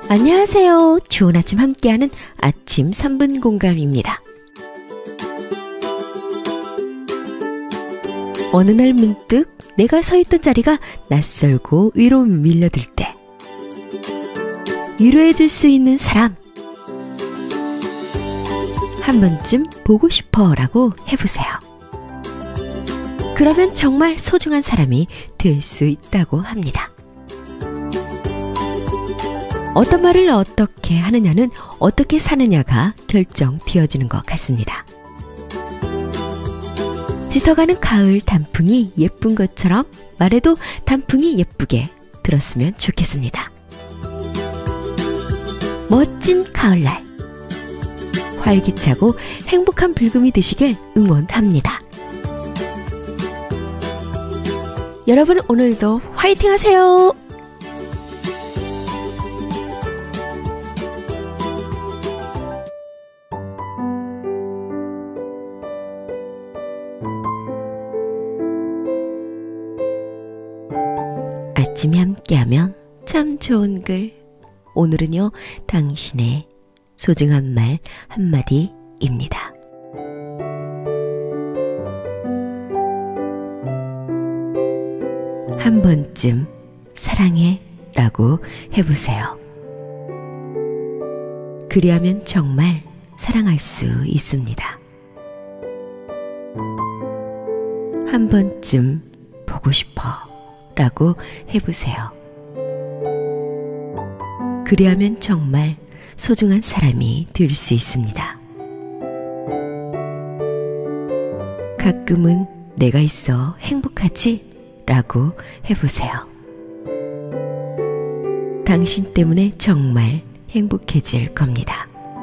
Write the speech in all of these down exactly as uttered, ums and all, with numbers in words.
안녕하세요. 좋은 아침 함께하는 아침 삼 분 공감입니다. 어느 날 문득 내가 서 있던 자리가 낯설고 위로 밀려들 때 위로해 줄 수 있는 사람 한 번쯤 보고 싶어 라고 해보세요. 그러면 정말 소중한 사람이 될 수 있다고 합니다. 어떤 말을 어떻게 하느냐는 어떻게 사느냐가 결정되어지는 것 같습니다. 짙어가는 가을 단풍이 예쁜 것처럼 말해도 단풍이 예쁘게 들었으면 좋겠습니다. 멋진 가을날, 활기차고 행복한 불금이 되시길 응원합니다. 여러분 오늘도 화이팅 하세요. 아침에 함께하면 참 좋은 글. 오늘은요, 당신의 소중한 말 한마디입니다. 한 번쯤 사랑해 라고 해보세요. 그리하면 정말 사랑할 수 있습니다. 한 번쯤 보고 싶어 라고 해보세요. 그리하면 정말 소중한 사람이 될 수 있습니다. 가끔은 내가 있어 행복하지? 라고 해보세요. 당신 때문에 정말 행복해질 겁니다.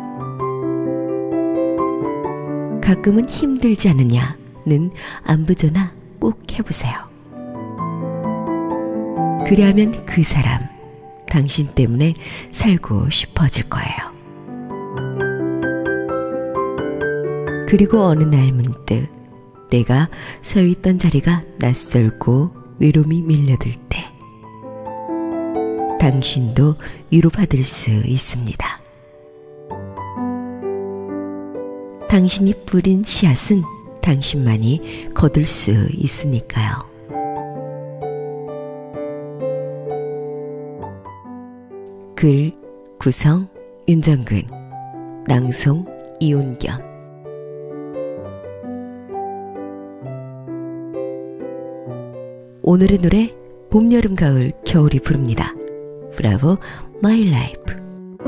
가끔은 힘들지 않느냐는 안부전화 꼭 해보세요. 그리하면 그 사람, 당신 때문에 살고 싶어질 거예요. 그리고 어느 날 문득 내가 서 있던 자리가 낯설고 외로움이 밀려들 때 당신도 위로받을 수 있습니다. 당신이 뿌린 씨앗은 당신만이 거둘 수 있으니까요. 글 구성 윤정근, 낭송 이온겸. 오늘의 노래 봄, 여름, 가을, 겨울이 부릅니다. 브라보 마이 라이프.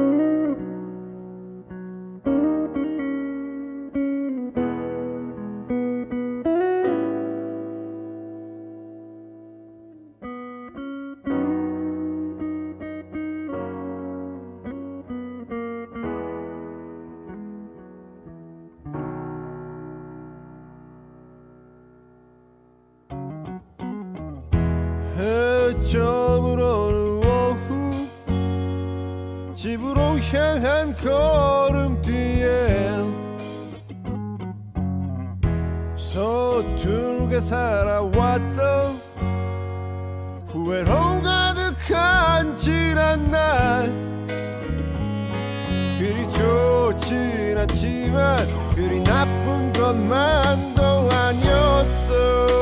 저물어는 오후 집으로 향한 걸음뒤에 서툴게 살아왔던 후회로 가득한 지난 날 그리 좋진 않지만 그리 나쁜 것만도 아니었어.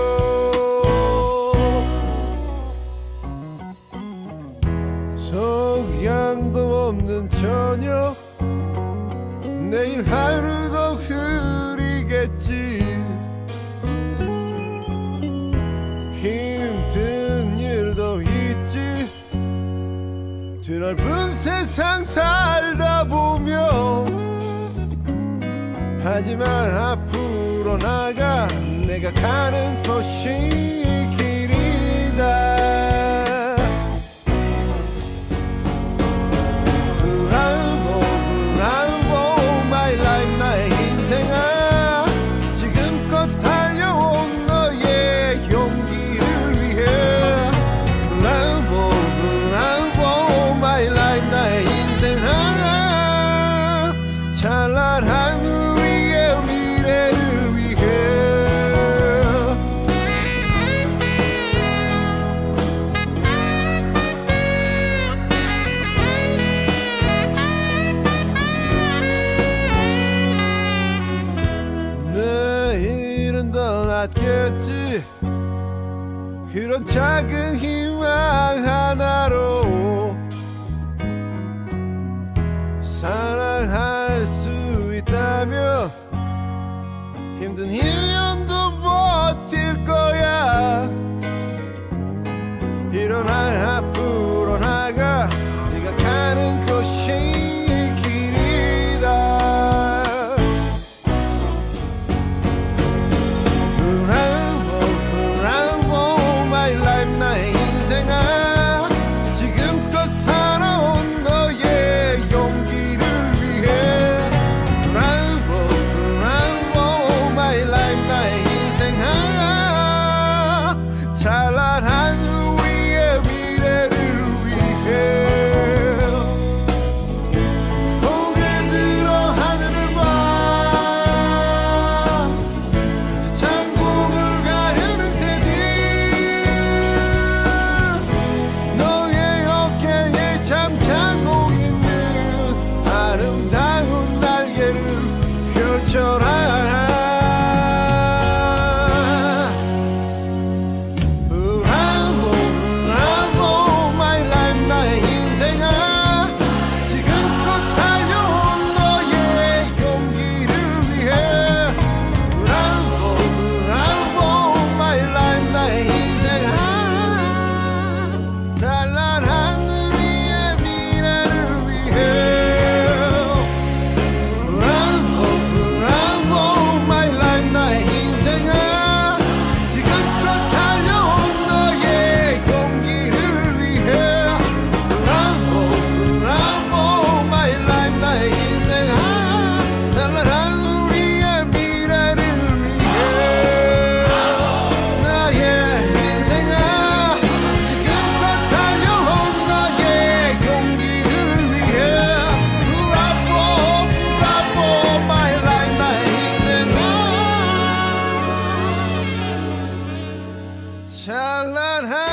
석양도 없는 저녁 내일 하루도 흐리겠지. 힘든 일도 있지. 드넓은 세상 살다 보면 하지만 앞으로 나가 내가 가는 곳이 길이다. 찬란한 우리의 미래를 위해 찬란한